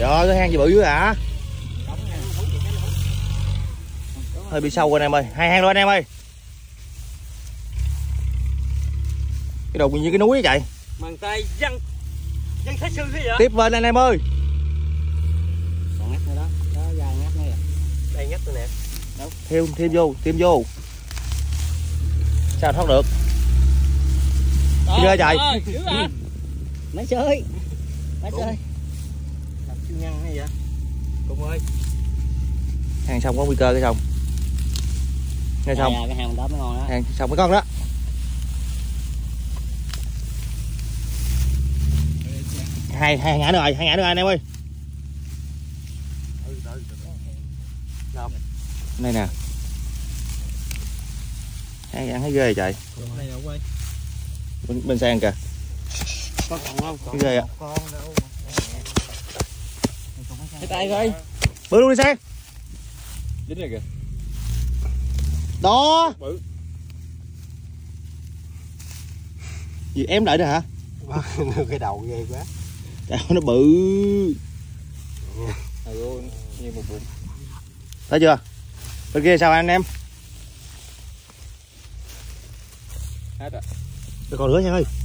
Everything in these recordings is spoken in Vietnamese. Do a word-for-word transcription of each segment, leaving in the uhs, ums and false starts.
Rồi cái hang gì bự dữ hả? Hơi bị sâu rồi anh em ơi, hai hang luôn anh em ơi. Cái đầu như cái núi vậy. Màn tay dân dân thái sư thế vậy? Tiếp bên anh em ơi. Còn ngắt nữa đó, đó ra ngắt nữa kìa. Đây ngắt nữa nè. Đâu? Thêm thêm vô, thêm vô. Sao thoát được? Ghê trời. Máy chơi. Máy chơi. Làm siêu nhân hay vậy? Cùng ơi. Hàng xong có nguy cơ cái xong. Nghe xong. À, cái hàng đó mới ngon đó. Hàng xong mấy con đó. Hai hai ngã nữa rồi, hai ngã nữa rồi anh em ơi. Đây nè. Hai ngã thấy ghê vậy trời. Bên, bên sang kìa. Có còn không? Cái ghê ạ. Cái tay coi. Bự luôn đi sang. Dính rồi kìa. Đó. Bự. Gì em lại đó hả? Cái đầu ghê quá. Trời nó bự. Ừ, như một bụng. Thấy chưa? Bên kia sao anh em? Hết rồi. Được còn nữa nha ơi.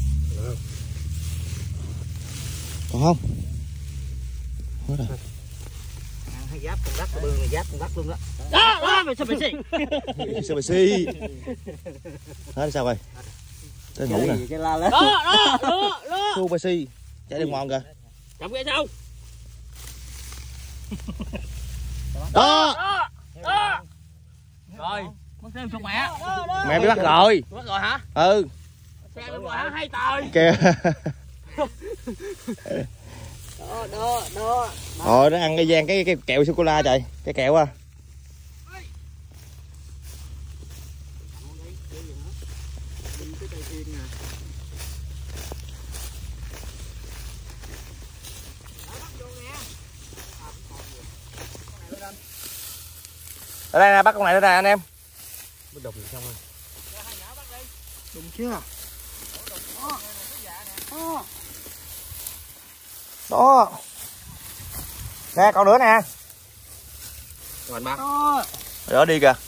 Còn không? Hết rồi. Hay giáp con đất bự này giáp con đất luôn đó. Đó, đó, mày sao mày xì. Sao mày xi? Hết sao rồi? Tới ngủ nè. Cái la lên. Đó, đó, đó, đó. Su mày xi. Chạy đường mòn kìa. Chậm cái sao? Đó. Đó. Rồi, mất thêm chục mẹ. Mẹ bị bắt rồi. Bắt rồi hả? Ừ. Xe bên ngoài hả? Hay tời. Kìa. Đó, đó, đó. Rồi nó ăn cái gian cái cái kẹo sô cô la trời, cái kẹo à. Ở đây nè, bắt con này đây nè anh em. Mới đục xong rồi. Đụng chưa? Đó. Nè còn nữa nè. Rồi bắt. Đó đi kìa.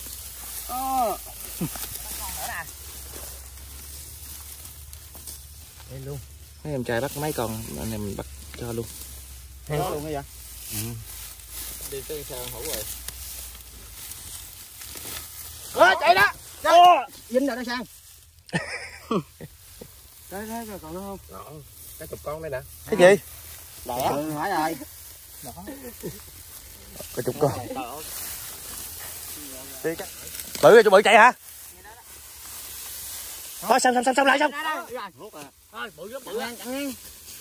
Đây luôn. Mấy em trai bắt mấy con anh em bắt cho luôn. Hang luôn hả vậy? Ừ. Đi tới sao hổ rồi. Ơ chạy đó. Dính rồi đó Sang. Đấy đấy rồi còn nữa không? Đó. Cái chục con đây nè. Cái gì? Đẻ. Ừ, phải rồi. Đó. Có chục con. Đi cái. Bự rồi, cho bự chạy hả? Thôi xong xong xong xong lại xong. Thôi bự lắm bự ăn chẳng ăn.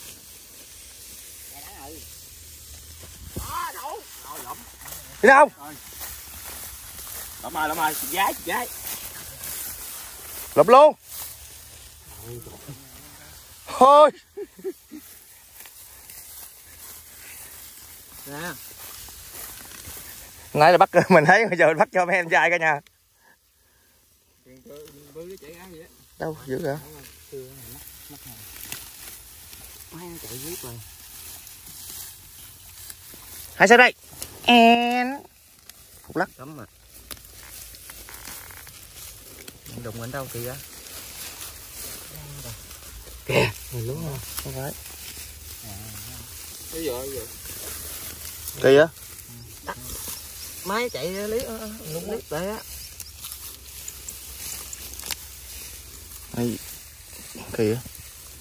Đi đâu? Lộn rồi lộn rồi, giái giái. Lụm luôn. Thôi. Nè. Nãy là bắt mình thấy bây giờ mình bắt cho mấy em trai cả nhà. Đâu dữ hả? Hai sao đây? En. Phục lắc Cấm mà. Đụng anh đâu kìa. Kìa, mình đúng không? Không phải. Cái gì vậy? Kỳ á? Máy chạy lý lúc clip đấy á. Hay kỳ á.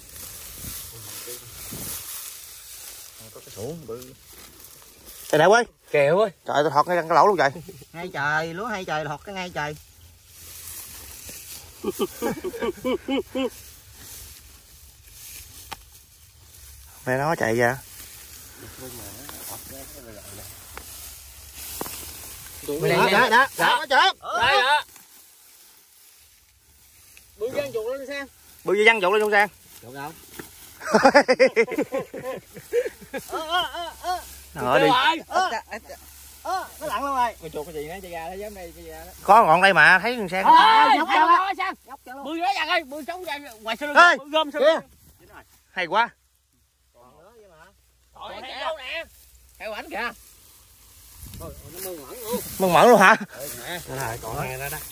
Có cái sổ bự. Đây nè ơi. Kèo ơi. Trời tao thọt ngay cái lỗ luôn vậy. Ngay trời, lúa hay trời thọt cái ngay trời. Mẹ nó chạy ra. Đó, đó, đó, đó, đó, đây ạ. Bự văng chuột lên Sang. Bự gì văng chuột lên luôn Sang. Chuột đâu? Ờ đi. Ơ, nó lặn luôn rồi. Mày chuột cái gì nó chạy ra đó, giống đây chạy ra đó. Có ngọn đây mà thấy Sang. Ơi, nhóc cho nó Sang. Nhóc cho nó. Bự nó văng ơi, bự sống ra ngoài sân bự gom sân. Hay quá. Còn nữa vậy mà. Rồi heo nè. Heo ảnh kìa. Thôi, nó mơn mẫn luôn. Mơn mẫn luôn hả? Rồi, còn nghe đó đó.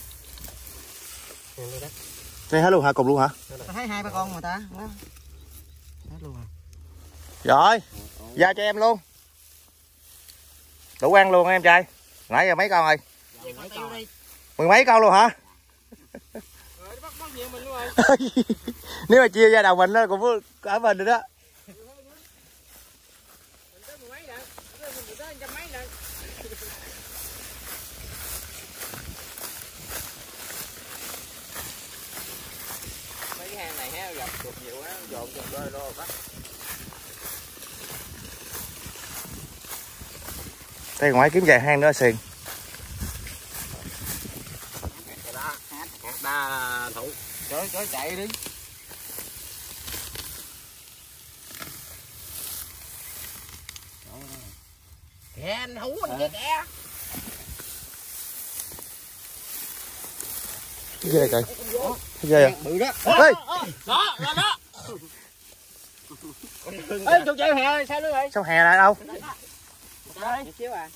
Đây hết luôn hả? Cùng luôn hả? Thấy hai ba con mà ta. Hết luôn à. Rồi, giao cho em luôn. Đủ ăn luôn em trai. Nãy giờ mấy con rồi? Mười mấy con luôn hả? Nếu mà chia ra đầu mình nó cũng ở mình rồi đó. Mấy cái hang này ha, gặp cục nhiều quá, dồn dồn đôi đôi bắt. Đây ngoài kiếm vài hang nữa xiền. Đa thủ. Chới chới chạy đi. Kìa anh hú anh kia kìa. Cái gì đây trời? Cái gì vậy? Bự đó. Ê! Đó, đó, đó. Ê, chú chạy hè sao nữa vậy? Sao hè lại đâu? Đây, xíu à.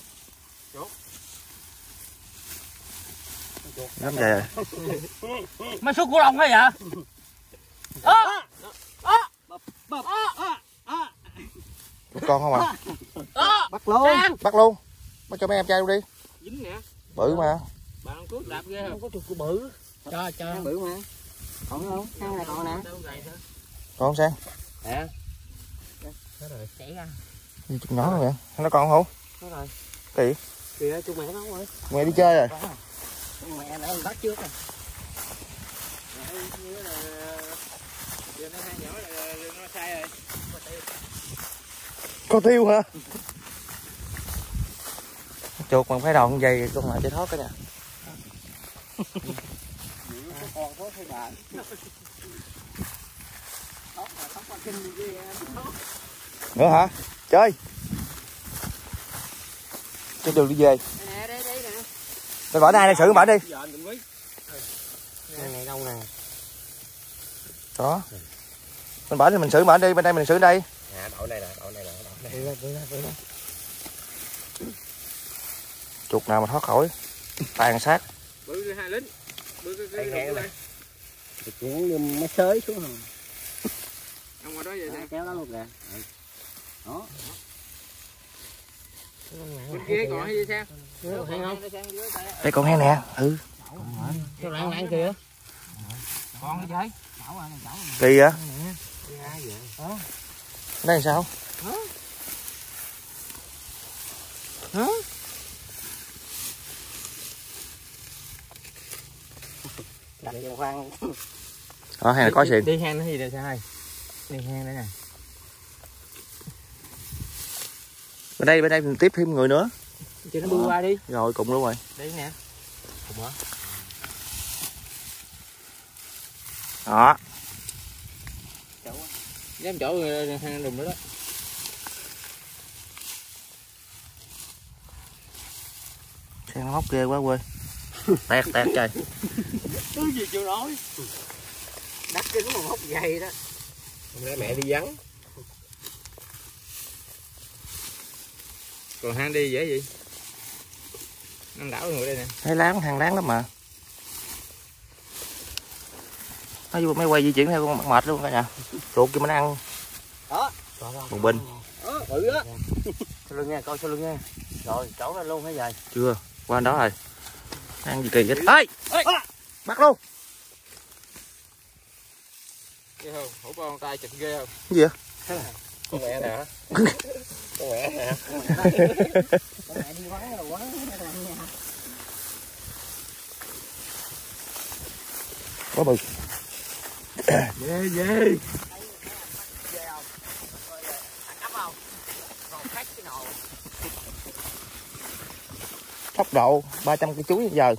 Lắm vậy rồi. Mấy số của lòng hay vậy? Ơ! Ơ! Ơ! Một con không à? Bắt luôn. Bắt luôn. Bắt cho mấy em trai luôn đi. Dính nè. Bự mà. Bạn không cướp đạp ghê không? Không có chuột của bự. Cho cho. Bự mà. Còn không? Hang này còn nè. Còn không Sang? Nè. Đó rồi, chảy ra. Gì chút nhỏ rồi vậy? Nó còn không? Đó rồi. Cái gì? Kìa, chú mẹ nó rồi. Mẹ đi chơi rồi. Mẹ nó bắt trước rồi. Giờ nó hai nhỏ là nó sai rồi. Có tiêu hả? Chuột mà phải đòn dày con lại cho thoát cái nè. Con có thấy bà. Nữa hả? Chơi. Trên đường đi về. Nè, đây đây nè. Tôi bỏ này này xử bỏ đi. Này này đâu nè. Đó. Mình bỏ thì mình xử bỏ đi, bên đây mình xử đây. À, đậu này nè, đậu này nè, đậu này. Bự ra, bự ra. Chuột nào mà thoát khỏi tàn sát. Bự hai lính. Bự cái cái này. Chuột nhưng nó xới xuống rồi. Ông ngoài đó vậy nè. Kéo nó luôn kìa. Đó. Bên kia còn hay gì sao? Không? Đây còn heo nè. Ừ. Sao lạng lạng kìa. Con cái Kỳ vậy? Đây là sao? Hả? Hả? Đặt vào khoan. Đó, hay là có xịn. Đi hang nó gì đây sao? Đi hang đây nè. Bên đây bên đây mình tiếp thêm người nữa. Cho nó bươi qua đi. Rồi cùng luôn rồi. Đi nè. Cùng hả? Đó. Dám chỗ hang đùm đó đó. Sang nó móc ghê quá quê. Tẹt tẹt trời. Cái gì chưa nói. Đắt kính mà móc dày đó. Hôm nay mẹ đi vắng. Còn hang đi dễ gì? Năm đảo người đây nè. Thấy láng hàng láng lắm mà. Nó vô mấy quay di chuyển theo con mệt luôn cả nhà. Ruột cho mình ăn. Đó. Một bình. Đó, bự đó. Sau lưng nha, coi sau lưng nha. Rồi, chỗ ra luôn hả vậy? Chưa, qua đó rồi. Ăn gì kỳ vậy? Ê! Ê! Bắt luôn. Ghê không? Hổ con tay chụp ghê không? Cái gì vậy? Con mẹ nè hả? Con mẹ nè. Con mẹ đi quán rồi quán nha. Có bự. Ghê ghê. Tốc độ ba trăm cây chuối giờ.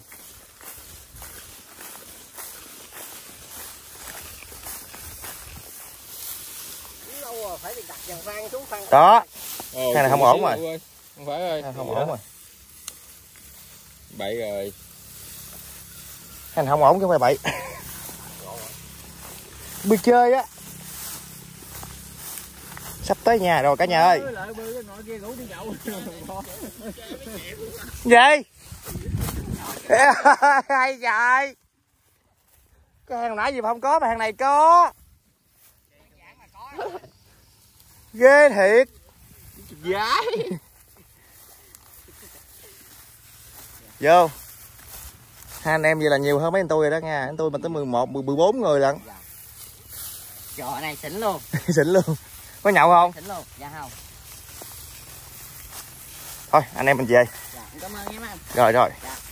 Phải đặt dàn vang xuống phân. Đó. Ồ, cái này không ổn rồi. rồi. Không phải rồi. Không ổn rồi. Bậy rồi. Cái này không ổn chứ không phải bậy. Bị chơi á. Sắp tới nhà rồi cả nhà ơi. Gì? Hay vậy? Cái hàng nãy gì mà không có mà hàng này có. Ghê thiệt. Gái. Vô. Hai anh em vậy là nhiều hơn mấy anh tôi rồi đó nha. Anh tôi mà tới mười một, mười bốn người lận. Trò này xỉn luôn. Xỉn luôn. Có nhậu không? Xỉn luôn. Dạ không. Thôi anh em mình về. Dạ, cảm ơn em anh. Rồi rồi. Dạ.